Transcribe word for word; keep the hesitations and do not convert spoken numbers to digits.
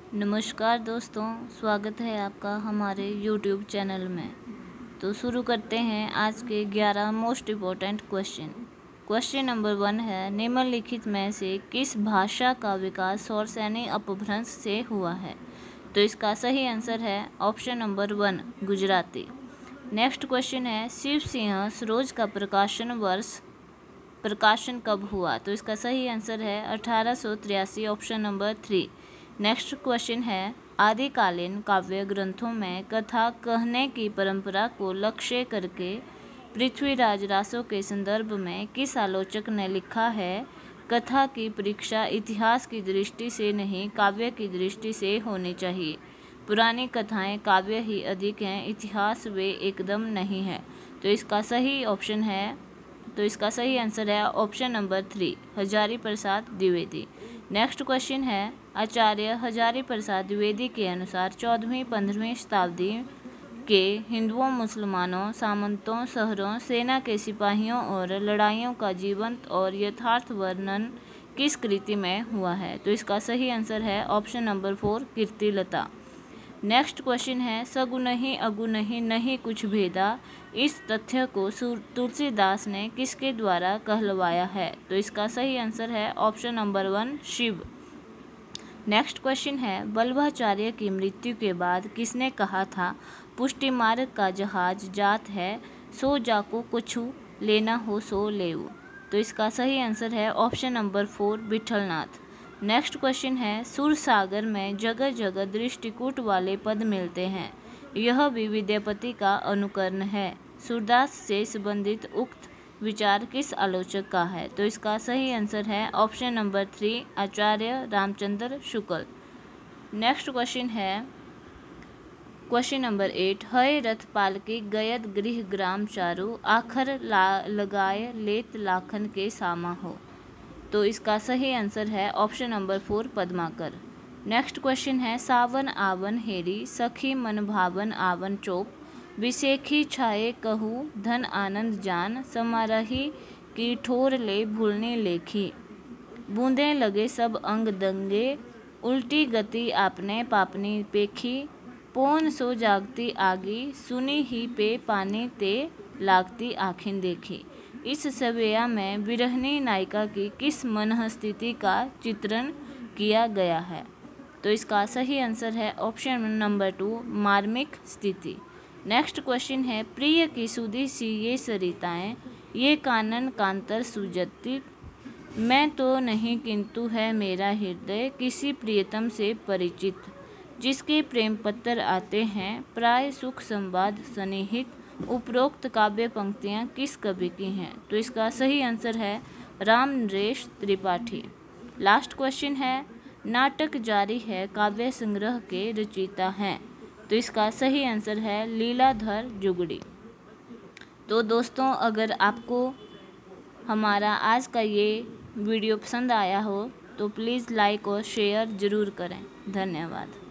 नमस्कार दोस्तों, स्वागत है आपका हमारे यूट्यूब चैनल में। तो शुरू करते हैं आज के ग्यारह most important question. Question number one है, निम्नलिखित में से किस भाषा का विकास सौरसेनी अपभ्रंश से हुआ है? तो इसका सही आंसर है option number one, Gujarati. Next question है, शिव सिंह सरोज का प्रकाशन वर्ष प्रकाशन कब हुआ? तो इसका सही आंसर है अठारह सौ तिरासी, option number three. Next question है, आदिकालीन काव्य ग्रंथों में कथा कहने की परंपरा को लक्ष्य करके पृथ्वीराज रासो के संदर्भ में किस आलोचक ने लिखा है, कथा की परीक्षा इतिहास की दृष्टि से नहीं काव्य की दृष्टि से होनी चाहिए। पुरानी कथाएं काव्य ही अधिक हैं, इतिहास वे एकदम नहीं है। तो इसका सही ऑप्शन है तो इसका सही आंसर है option number three, Hazari Prasad Dwivedi. Next question है, आचार्य हजारी प्रसाद द्विवेदी के अनुसार चौदहवीं पंद्रहवीं शताब्दी के हिंदुओं, मुसलमानों, सामंतों, शहरों, सेना के सिपाहियों और लड़ाइयों का जीवंत और यथार्थ वर्णन किस कृति में हुआ है? तो इसका सही आंसर है option number four, Kirtilata. Next question है, सगु नहीं अगु नहीं नहीं कुछ भेदा, इस तथ्य को तुलसीदास ने किसके द्वारा कहलवाया है? तो इसका सही आंसर है option number one, Shiv. Next question है, वल्लभाचार्य की मृत्यु के बाद किसने कहा था, पुष्टि मार्ग का जहाज जात है, सो जाको कुछु लेना हो सो लेऊ? तो इसका सही आंसर है option number four, Vitthalnath. Next question है, सुरसागर में जगह जगह दृष्टिकूट वाले पद मिलते हैं, यह भी विद्यापति का अनुकरण है। सूरदास से संबंधित उक्त विचार किस आलोचक का है? तो इसका सही आंसर है option number three, Acharya Ramchandra Shukla. Next question है, क्वेश्चन नंबर एट, हय रथ पालकी गयद गृह ग्राम चारु, आखर ला लगाए लेत लाखन के सामा हो? तो इसका सही आंसर है option number four, Padmakar. Next question है, सावन आवन हेरी सखी मन भावन आवन चोप, विशेखी छाए कहू धन आनंद जान, समारही की ठोर ले भूलने लेखी, बूंदे लगे सब अंग दंगे, उल्टी गति आपने पापनी पेखी, पौन सो जागती आगी, सुनी ही पे पानी ते लागती आँखें देखी। इस सवेया में विरहनी नायिका की किस मनःस्थिति का चित्रण किया गया है? तो इसका सही आंसर है ऑप्शन नंबर टू, मार्मिक स्थिति। नेक्स्ट क्वेश्चन है, प्रिय की सुधी सी ये सरिताएं, ये कानन कांतर सुजती, मैं तो नहीं किंतु है मेरा हृदय किसी प्रियतम से परिचित, जिसके प्रेम पत्र आते हैं प्राय सुख संवाद सन्निहित, उपरोक्त काव्य पंक्तियाँ किस कवि की हैं? तो इसका सही आंसर है राम नरेश त्रिपाठी। लास्ट क्वेश्चन है, नाटक जारी है काव्य संग्रह के रचयिता हैं? तो इसका सही आंसर है लीलाधर जुगड़ी। तो दोस्तों, अगर आपको हमारा आज का ये वीडियो पसंद आया हो तो प्लीज़ लाइक और शेयर ज़रूर करें। धन्यवाद।